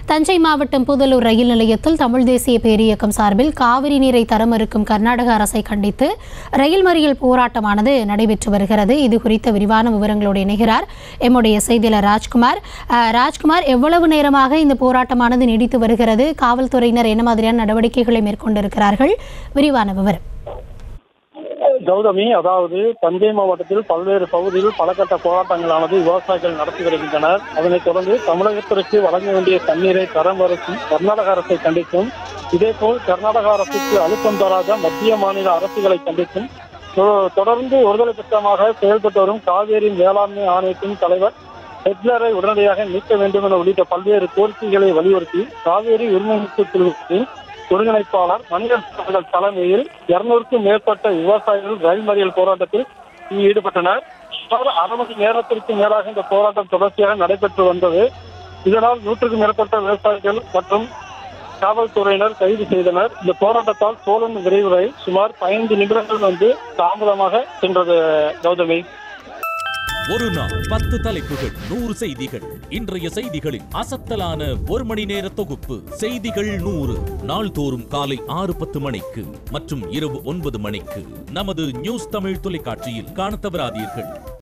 தஞ்சை மாவட்டம் புதலூர் ரயில் நிலையத்தில் தமிழ் தேசிய பேரியக்கம் சார்பில் காவிரி நீரை தர மறுக்கும் கர்நாடக அரசை கண்டித்து ரயில் மறியல் போராட்டமானது நடைபெற்று வருகிறது. இது குறித்த விரிவான விவரங்களோடு இணைகிறார் எம்முடைய செய்தியாளர் ராஜ்குமார். எவ்வளவு நேரமாக இந்த போராட்டமானது நீடித்து வருகிறது? காவல்துறையினர் என்ன மாதிரியான நடவடிக்கைகளை மேற்கொண்டிருக்கிறார்கள்? விரிவான விவரம். கௌதமி, அதாவது தஞ்சை மாவட்டத்தில் பல்வேறு பகுதியில் பலகட்ட போராட்டங்களானது விவசாயிகள் நடத்தி வருகின்றனர். அதனைத் தொடர்ந்து தமிழகத்திற்கு வழங்க வேண்டிய தண்ணீரை தரம் மறுக்கும் கர்நாடக அரசை கண்டித்தும், இதேபோல் கர்நாடக அரசுக்கு அழுத்தம் தராத மத்திய மாநில அரசுகளை கண்டித்தும் தொடர்ந்து ஒருதலை திட்டமாக செயல்பட்டு வரும் காவேரி மேலாண்மை ஆணையத்தின் தலைவர் ஹெட்லரை உடனடியாக நீக்க வேண்டும் என உள்ளிட்ட பல்வேறு கோரிக்கைகளை வலியுறுத்தி காவேரி உரிமைப்பு குழுவின் ஒருங்கிணைப்பாளர் மணிகண்டன் தலைமையில் 200க்கும் மேற்பட்ட விவசாயிகள் ரயில் மறியல் போராட்டத்தில் ஈடுபட்டனர். அரை மணி நேரத்திற்கு மேலாக இந்த போராட்டம் தொடர்ச்சியாக நடைபெற்று வந்தது. இதனால் 100க்கும் மேற்பட்ட விவசாயிகள் மற்றும் காவல்துறையினர் கைது செய்தனர். இந்த போராட்டத்தால் சோழன் விரைவு ரயில் சுமார் 15 நிமிடங்கள் தாமதமாக சென்றது. கௌதமி, ஒரு நாள் 10 தலைப்புகள் 100 செய்திகள். இன்றைய செய்திகளின் அசத்தலான ஒரு மணி நேர தொகுப்பு செய்திகள் 100 நாள்தோறும் காலை 6:10 மணிக்கு மற்றும் இரவு 9 மணிக்கு நமது நியூஸ் தமிழ் தொலைக்காட்சியில் காணத் தவறாதீர்கள்.